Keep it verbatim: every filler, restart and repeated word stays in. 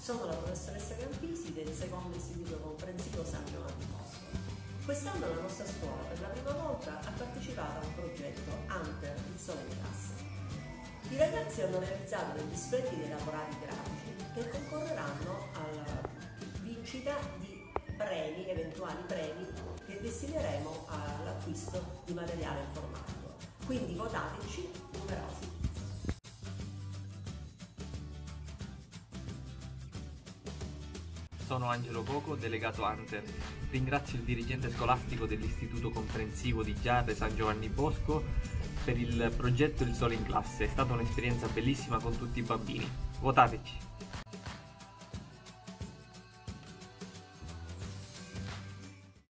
Sono la professoressa Campisi del secondo istituto comprensivo San Giovanni Bosco. Quest'anno la nostra scuola per la prima volta ha partecipato a un progetto Hunter, il sole in classe. I ragazzi hanno realizzato degli splendidi elaborati grafici che concorreranno alla vincita di premi, eventuali premi che destineremo all'acquisto di materiale informatico. Quindi votateci numerosi. Sono Angelo Coco, delegato Hunter. Ringrazio il dirigente scolastico dell'Istituto Comprensivo di Giarre San Giovanni Bosco per il progetto Il Sole in Classe. È stata un'esperienza bellissima con tutti i bambini. Votateci!